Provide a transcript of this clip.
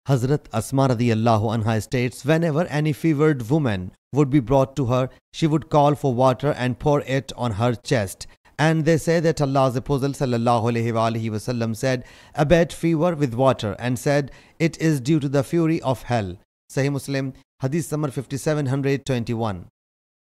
Hazrat Asma radiyallahu anha states, whenever any fevered woman would be brought to her, she would call for water and pour it on her chest. And they say that Allah's Apostle sallallahu alaihi wasallam said, abet fever with water, and said, it is due to the fury of hell. Sahih Muslim Hadees number 5721.